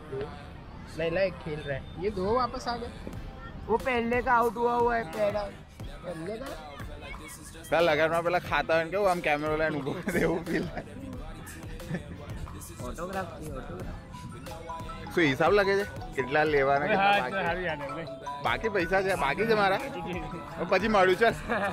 नहीं खेल रहा है ये, दो वापस आ गए। वो पहले का आउट हुआ है पहले का। कल अगर मैं पहले खाता हूँ वो हम कैमरा वाला नुको दे वो फील ऑटोग्राफ सो हिसाब लगे छे કેટલા લેવાના બાકી પૈસા છે બાકી છે મારા પછી મળું ચાલ।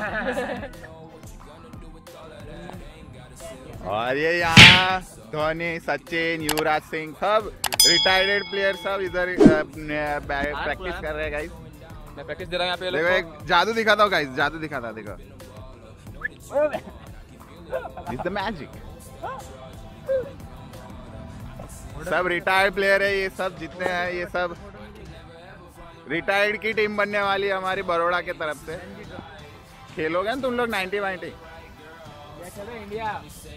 और ये यहाँ धोनी सचिन युवराज सिंह सब रिटायर्ड प्लेयर सब इधर प्रैक्टिस कर रहे हैं गाइस। मैं प्रैक्टिस दे रहा हूँ यहाँ पे। देखो एक जादू दिखाता हूँ गाइस, जादू दिखाता देखो। It's the magic. सब रिटायर्ड प्लेयर है ये सब, जितने हैं ये सब रिटायर्ड की टीम बनने वाली है हमारी बड़ौदा के तरफ से। खेलोगे ना तुम लोग 90-90 इंडिया।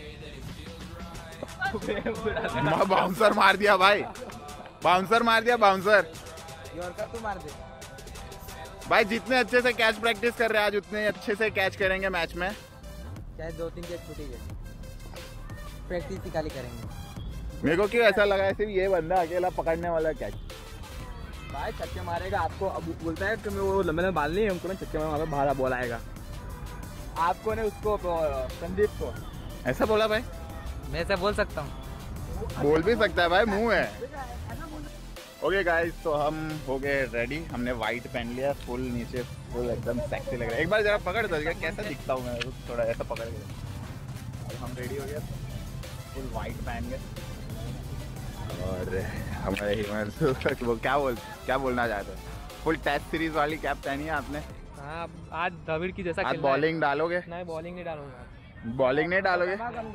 बाउंसर मार दिया भाई, बाउंसर मार दिया, बाउंसर तू मार दे भाई। जितने अच्छे से कैच प्रैक्टिस कर रहे हैं आज उतने अच्छे से कैच करेंगे मैच में। चाहे 2-3 कैच छूटेंगे, प्रैक्टिस ही खाली करेंगे। मेरे को क्यों ऐसा लगा है सिर्फ ये बंदा अकेला पकड़ने वाला कैच। भाई छक्के मारेगा आपको, अब बोलता है कि वो लंबे लंबे बाल नहीं हमको ना, छक्के मारे बाहर बॉल आएगा आपको ने उसको संदीप को। ऐसा बोला भाई? मैं ऐसा बोल सकता हूँ, बोल भी सकता है भाई, मुंह है। ओके गाइस, तो हम हो गए रेडी। हमने वाइट पहन लिया, फुल नीचे फुल एकदम सेक्सी लग रहा है। एक बार जरा पकड़ दो कैसा दिखता हूँ मैं, थोड़ा ऐसा पकड़ के। अब हम रेडी हो गए, फुल वाइट पहन गए। और हमारे हिमांशु वो क्या बोलना चाहते हैं? फुल टेस्ट सीरीज वाली कैप पहनी है आपने। हाँ, आज द्रविड़ की जैसा आज बॉलिंग डालोगे? नहीं, बॉलिंग नहीं डालूंगा। बॉलिंग नहीं डालोगे?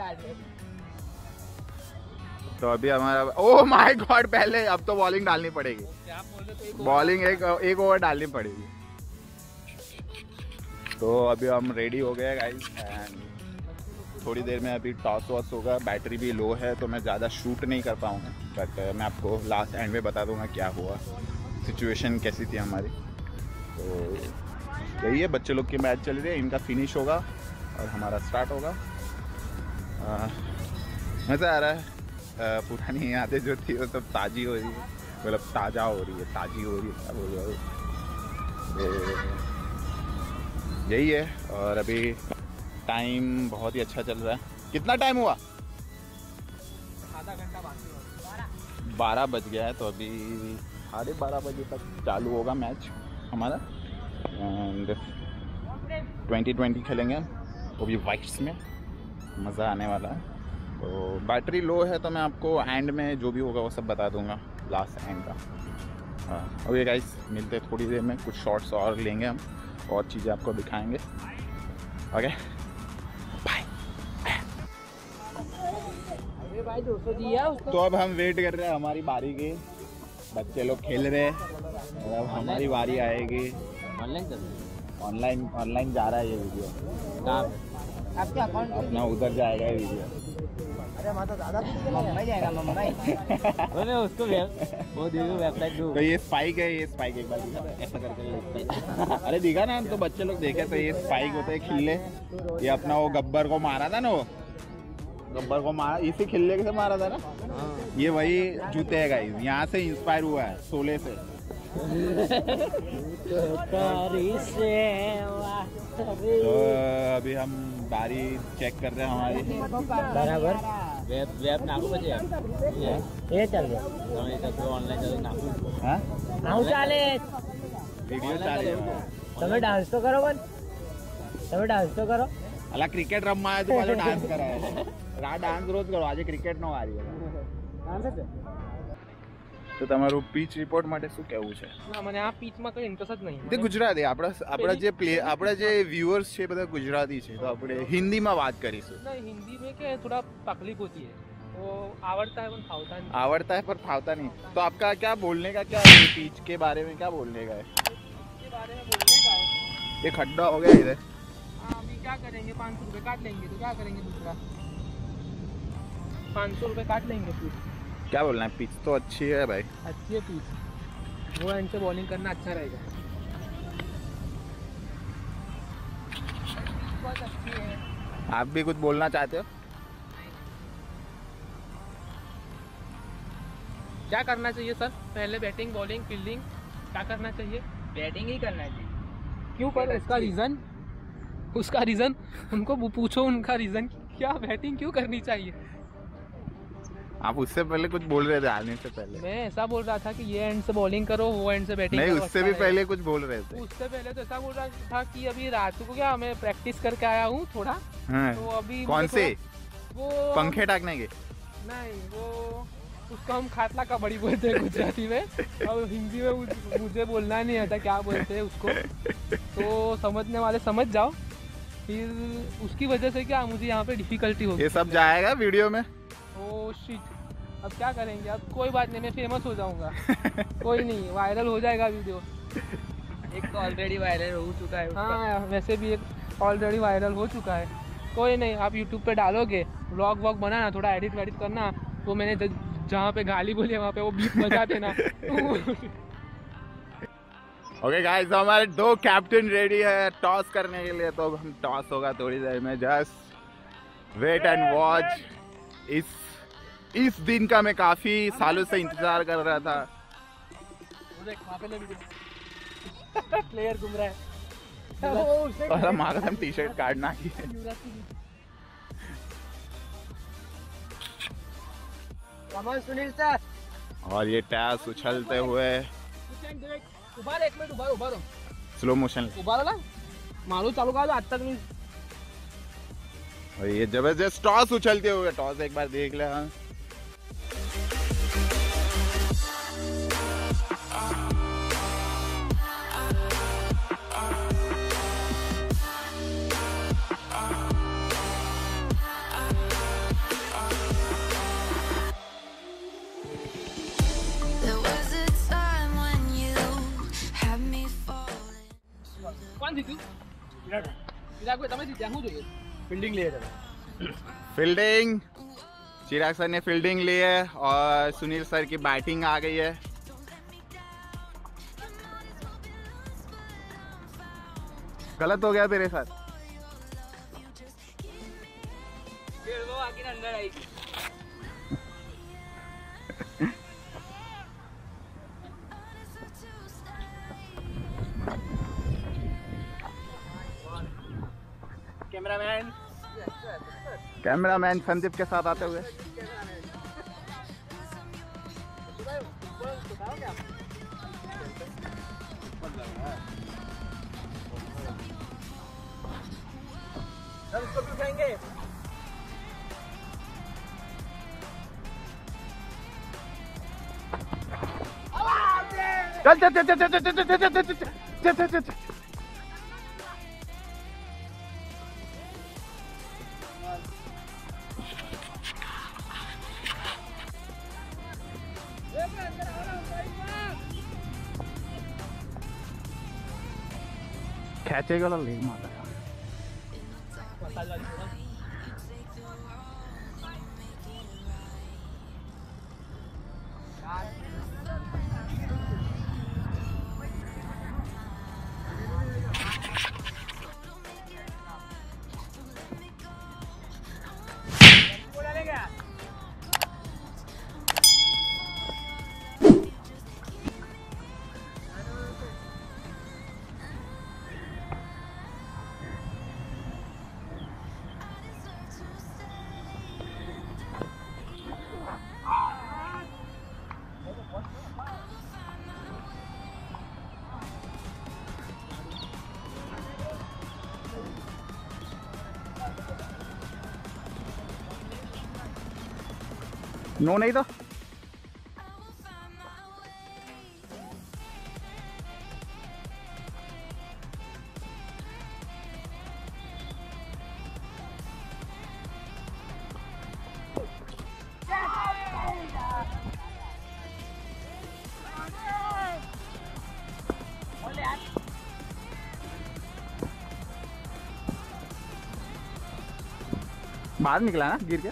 तो अभी हमारा ओह माय गॉड, पहले अब तो बॉलिंग डालनी पड़ेगी। बॉलिंग एक ओवर डालनी पड़ेगी। तो अभी हम रेडी हो गए गाइस एंड थोड़ी देर में अभी टॉस वॉस होगा। बैटरी भी लो है तो मैं ज़्यादा शूट नहीं कर पाऊँगा, बट मैं आपको लास्ट एंड में बता दूंगा क्या हुआ, सिचुएशन कैसी थी हमारी। तो यही है, बच्चे लोग की मैच चल रही है, इनका फिनिश होगा और हमारा स्टार्ट होगा। मज़ा आ रहा है। पुरानी यादें जो थी वो सब ताज़ी हो रही है, मतलब ताज़ा हो रही है, ताज़ी हो रही है, क्या बोल रहा हूँ। यही है। और अभी टाइम बहुत ही अच्छा चल रहा है। कितना टाइम हुआ? आधा घंटा बाकी, 12 बज गया है। तो अभी 12:30 बजे तक चालू होगा मैच हमारा एंड 20-20 खेलेंगे वो भी वाइट्स में, मज़ा आने वाला है। तो बैटरी लो है तो मैं आपको एंड में जो भी होगा वो सब बता दूंगा, लास्ट एंड का। हाँ ओके गाइस, मिलते हैं थोड़ी देर में, कुछ शॉट्स और लेंगे हम और चीज़ें आपको दिखाएंगे। Okay bye. तो अब हम वेट कर रहे हैं हमारी बारी की। बच्चे लोग खेल रहे हैं और अब हमारी बारी आएगी। ऑनलाइन जा रहा है ये वीडियो, आपका अकाउंट अपना उधर जाएगा ये वीडियो। अरे माता दादा मुंबई जाएगा, मुंबई। मैंने उसको वो वेबसाइट दो। तो ये स्पाइक है, ये स्पाइक एक बार ऐसा करके अरे दिखा ना, तो बच्चे लोग देखे तो ये स्पाइक होते हैं खिल्ले। ये अपना वो गब्बर को मारा था ना, वो गब्बर को मारा, इसी खिल्ले से मारा था ना। ये वही जूते है गाइस, यहाँ से इंस्पायर हुआ है, शोले से। तो अभी हम बारी चेक कर रहे हैं हमारी बराबर। वेब नाकू बजे ये चल गया ऑनलाइन चल नाकू। हाँ नाउ चाले वीडियो चालू है। તમે ડાન્સ તો કરો બન, તમે ડાન્સ તો કરો। અલા ક્રિકેટ રમવા આવ્યો તો પાછો ડાન્સ કરાય। ડાન્સ રોજ કરો, આજે ક્રિકેટ નો વારી છે। તો તમારું પીચ રિપોર્ટ માટે શું કહેવું છે? ના, મને આ પીચમાં કોઈ ઇન્ટરેસ્ટ જ નહીં। તે ગુજરાતી આપણા જે વ્યુઅર્સ છે બધા ગુજરાતી છે, તો આપણે હિન્દીમાં વાત કરીશું। नहीं, हिंदी में क्या है, थोड़ा तकलीफ होती है, वो आवड़ता है पर फावता नहीं। आवड़ता है पर फावता नहीं। तो आपका क्या बोलने का क्या है, पीच के बारे में क्या बोलने का है? इसके बारे में बोलने का है, ये खड्डा हो गया इधर। अभी क्या करेंगे, 500 रुपये काट लेंगे तो क्या करेंगे दूसरा, 500 रुपये काट लेंगे फिर। क्या बोलना है, पिच तो अच्छी है भाई, अच्छी है पिच, वो एंड से बॉलिंग करना अच्छा रहेगा। बहुत अच्छी है। आप भी कुछ बोलना चाहते हो? क्या करना चाहिए सर? पहले बैटिंग, बॉलिंग, फील्डिंग क्या करना चाहिए? बैटिंग ही करना चाहिए। क्यों पर उसका रीज़न? उसका रीज़न उनको पूछो, उनका रीज़न क्या बैटिंग क्यों करनी चाहिए? आप उससे पहले कुछ बोल रहे थे आने से पहले। मैं ऐसा बोल रहा था कि ये एंड से बॉलिंग करो, वो एंड से बैटिंग नहीं, करो। उससे अच्छा भी रहेगा। पहले कुछ बोल रहे थे। उससे पहले तो ऐसा बोल रहा था कि अभी रात को क्या मैं प्रैक्टिस करके आया हूँ थोड़ा, हाँ। तो अभी कौन मुझे से? वो पंखे टाकने के? नहीं, वो उसको हम खाटला कबड्डी बोलते हैं गुजराती में, और हिंदी में मुझे बोलना नहीं आता क्या बोलते हैं उसको, तो समझने वाले समझ जाओ। फिर उसकी वजह से क्या मुझे यहाँ पे डिफिकल्टी होगी। ये सब जाएगा वीडियो में? ओ शिट, अब क्या करेंगे? अब कोई बात नहीं, मैं फेमस हो जाऊंगा। कोई नहीं, वायरल हो जाएगा वीडियो। एक तो ऑलरेडी वायरल हो चुका है उसका। हाँ, वैसे भी एक ऑलरेडी वायरल हो चुका है। कोई नहीं, आप यूट्यूब पे डालोगे, व्लॉग वॉग बनाना, थोड़ा एडिट वेडिट करना, तो मैंने जहाँ पे गाली बोली है वहाँ पे वो बीप बजा देना। ओके गाइस, तो हमारे 2 कैप्टन रेडी है टॉस करने के लिए, तो हम टॉस होगा थोड़ी देर में। Just wait and watch. इस दिन का मैं काफी सालों से इंतजार कर रहा था। प्लेयर घूम रहा है। और हमारा हम टी शर्ट काटना ही है। सुनील सर। और ये टैस उछलते हुए उबार, एक मिनट उबारो, स्लो मोशन। उबारो ना, मारो चालू कर दो आज तक नहीं। और ये जबरदस्त टॉस उछलते हुए, टॉस एक बार देख ले। हाँ, कौन जीती? विराट कोहली તમે જીત્યા, શું જોઈએ? फील्डिंग लिए थे। फील्डिंग, चिराग सर ने फील्डिंग ली है और सुनील सर की बैटिंग आ गई है। गलत हो गया तेरे साथ। वो आगे अंदर आई। कैमरामैन संदीप के साथ आते हुए। चल चल चल चल चल चल चल चल चल चल चल चल। खेचेगा ना ले माता। नो नहीं तो बाहर निकला ना गिर के।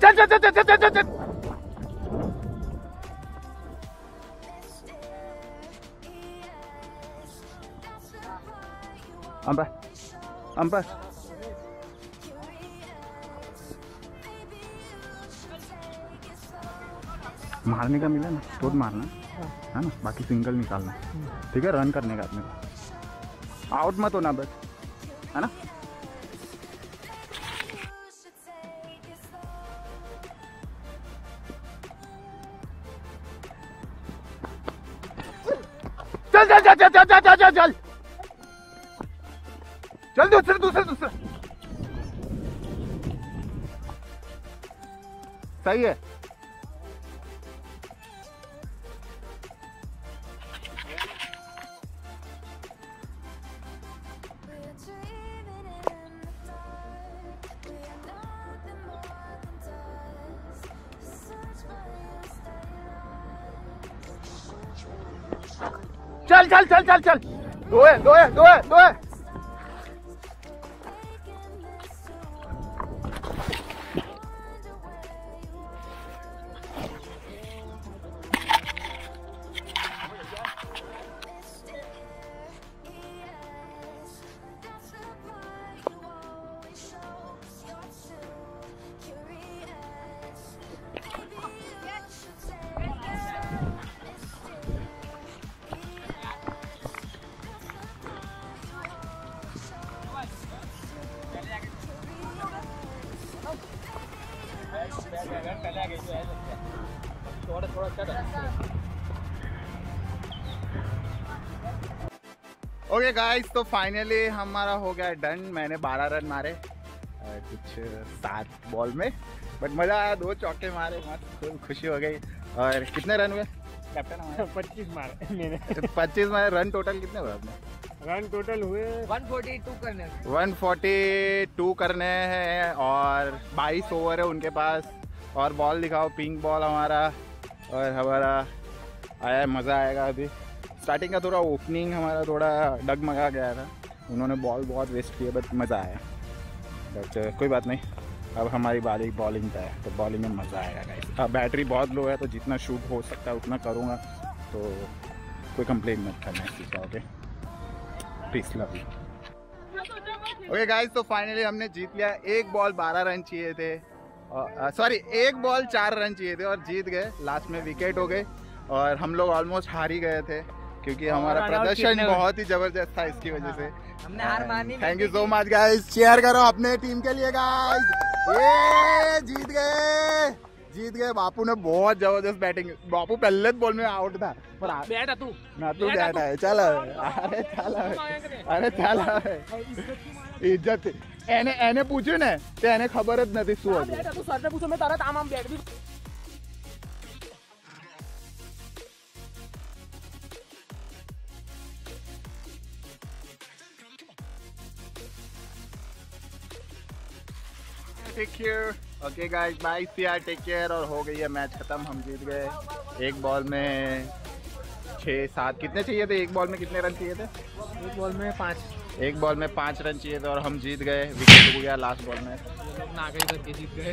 चल चल चल चल चल चल। अंपर मारने का मिला ना तो मारना है ना, बाकी सिंगल निकालना, ठीक है। रन करने का अपने को, आउट मत होना बस, है ना। चल चल चल चल चल चल चल चल चल, दूसरे दूसरे दूसरे, सही है। चल चल चल चल चल, दो है दो है दो है दो है। ओके गाइस, तो फाइनली हमारा हो गया डन। मैंने 12 रन मारे कुछ 7 बॉल में, बट मजा आया, 2 चौके मारे, मस्त खुशी हो गई। और कितने रन हुए कैप्टन हमारे? 25 मारे मैंने। 25 मारे। रन टोटल कितने हुए अपने? रन टोटल हुए 142 करने 142 करने हैं और 22 ओवर है उनके पास। और बॉल दिखाओ, पिंक बॉल हमारा, और हमारा आया, मज़ा आएगा। अभी स्टार्टिंग का थोड़ा ओपनिंग हमारा थोड़ा डगमगा गया था, उन्होंने बॉल बहुत वेस्ट किया, बट मज़ा आया। बट कोई बात नहीं, अब हमारी बारी बॉलिंग का है, तो बॉलिंग में मज़ा आएगा गाइस। अब बैटरी बहुत लो है, तो जितना शूट हो सकता है उतना करूँगा, तो कोई कंप्लेन मत करना इस चीज़ का। Okay, peace, love you. Okay guys, तो फाइनली हमने जीत लिया। एक बॉल 12 रन चाहिए थे, सॉरी एक बॉल 4 रन चाहिए थे और जीत गए। लास्ट में विकेट हो गए और हम लोग ऑलमोस्ट हार ही गए थे, क्योंकि हमारा प्रदर्शन बहुत ही जबरदस्त था, इसकी वजह से हमने हार मानी। Thank you so much guys, cheer करो अपने टीम के लिए गाइस। ये जीत गए, जीत गए। बापू ने बहुत जबरदस्त बैटिंग, बापू पहले बॉल में आउट था, पर बैठा तू ना तू बैठा है। चल अरे चल, अरे चल, इज्जत एने पूछ्યું ને તે એને ખબર જ નથી શું હતું। તું સરને પૂછો, મેં તારા આમ આમ બેઠ भी take care. Okay guys, bye, see are, take care. और हो गई है मैच खत्म, हम जीत गए। एक बॉल में 6-7 कितने चाहिए थे? एक बॉल में कितने रन चाहिए थे? एक बॉल में 5, एक बॉल में 5 रन चाहिए थे और हम जीत गए। विकेट हो गया लास्ट बॉल में, नागई करके जीत गए।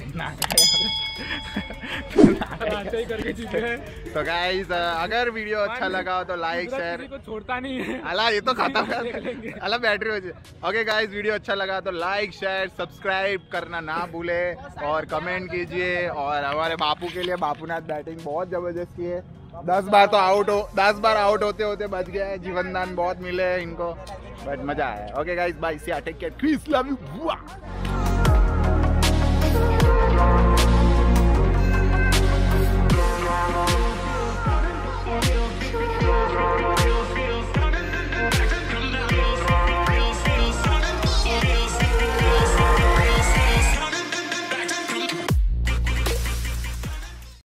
करके जीत गए। तो गाइस, अगर वीडियो अच्छा लगा हो तो लाइक शेयर, को छोड़ता नहीं है। अला ये तो खत्म कर, अला बैटरी हो जाए। ओके गाइस, वीडियो अच्छा लगा तो लाइक शेयर सब्सक्राइब करना ना भूले और कमेंट कीजिए। और हमारे बापू के लिए, बापूनाथ बैटिंग बहुत जबरदस्त की है। 10 बार तो आउट 10 बार आउट होते होते बच गया है। जीवन दान बहुत मिले इनको, बट मजा आया। Okay guys, bye, see are, take care, please, love you.